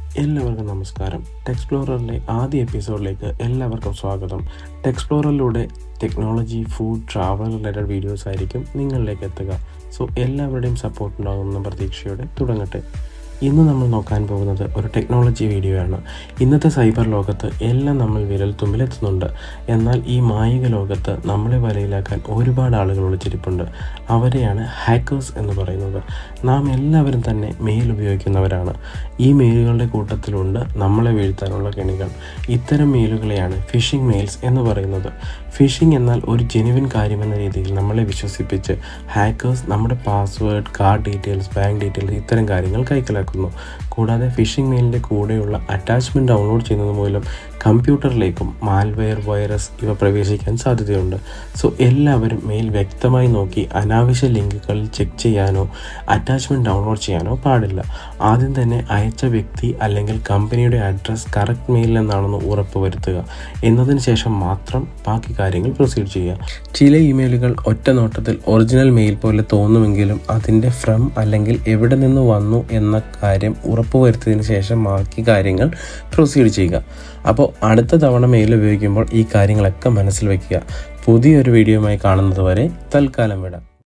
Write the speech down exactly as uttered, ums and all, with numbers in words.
എല്ലാവർക്കും നമസ്കാരം. ടെക്സ്പ്ലോററിൻ്റെ ആദ്യ എപ്പിസോഡിലേക്ക് എല്ലാവർക്കും സ്വാഗതം. ടെക്സ്പ്ലോററിലൂടെ technology, food, travel related videos ആയിരിക്കും നിങ്ങളിലേക്ക് എത്തുക. സോ എല്ലാവരുടെയും സപ്പോർട്ട് ഉണ്ടാകുന്ന പ്രതീക്ഷയോടെ തുടങ്ങട്ടെ. ഇന്ന് നമ്മൾ നോക്കാൻ പോകുന്നത് ഒരു ടെക്നോളജി വീഡിയോ ആണ്. ഇന്നത്തെ സൈബർ ലോകത്ത് എല്ലാം നമ്മൾ വിരൽ തുമ്പിലെത്തുന്നുണ്ട്. എന്നാൽ ഈ മായിക ലോകത്ത് നമ്മളെ വലയിലാക്കാൻ ഒരുപാട് ആളുകൾ ഒളിച്ചിരിപ്പുണ്ട്. അവരെയാണ് ഹാക്കേഴ്സ് എന്ന് പറയുന്നത്. നാം എല്ലാവരും തന്നെ മെയിൽ ഉപയോഗിക്കുന്നവരാണ്. ഈ മെയിലുകളുടെ കൂട്ടത്തിലുണ്ട് നമ്മളെ വീഴ്ത്താനുള്ള കെണികൾ. ഇത്തരം മെയിലുകളെയാണ് ഫിഷിംഗ് മെയിൽസ് എന്ന് പറയുന്നത്. ഫിഷിംഗ് എന്നാൽ ഒരു ജെനുവിൻ കാര്യമെന്ന രീതിയിൽ നമ്മളെ വിശ്വസിപ്പിച്ച് ഹാക്കേഴ്സ് നമ്മുടെ password, card details, bank details ഇത്തരം കാര്യങ്ങൾ കൈക്കലാക്കുന്നു. കൂടാതെ ഫിഷിംഗ് മെയിലിൻ്റെ കൂടെയുള്ള അറ്റാച്ച്മെൻറ്റ് ഡൗൺലോഡ് ചെയ്യുന്നത് മൂലം കമ്പ്യൂട്ടറിലേക്കും മാൽവെയർ, വൈറസ് ഇവ പ്രവേശിക്കാൻ സാധ്യതയുണ്ട്. സോ എല്ലാവരും മെയിൽ വ്യക്തമായി നോക്കി അനാവശ്യ ലിങ്കുകളിൽ ചെക്ക് ചെയ്യാനോ അറ്റാച്ച്മെൻറ്റ് ഡൗൺലോഡ് ചെയ്യാനോ പാടില്ല. ആദ്യം തന്നെ അയച്ച വ്യക്തി അല്ലെങ്കിൽ കമ്പനിയുടെ അഡ്രസ്സ് കറക്റ്റ് മെയിലിൽ നിന്നാണെന്ന് ഉറപ്പുവരുത്തുക. എന്നതിന് ശേഷം മാത്രം ബാക്കി കാര്യങ്ങൾ പ്രൊസീഡ് ചെയ്യുക. ചില ഇമെയിലുകൾ ഒറ്റ നോട്ടത്തിൽ ഒറിജിനൽ മെയിൽ പോലെ തോന്നുമെങ്കിലും അതിൻ്റെ ഫ്രം അല്ലെങ്കിൽ എവിടെ നിന്ന് വന്നു എന്ന കാര്യം ഉറപ്പുവരുത്തിയതിന് ശേഷം ബാക്കി കാര്യങ്ങൾ പ്രൊസീഡ് ചെയ്യുക. അപ്പോൾ അടുത്ത തവണ മെയിൽ ഉപയോഗിക്കുമ്പോൾ ഈ കാര്യങ്ങളൊക്കെ മനസ്സിൽ വയ്ക്കുക. പുതിയൊരു വീഡിയോയുമായി കാണുന്നത് വരെ തൽക്കാലം വിടാം.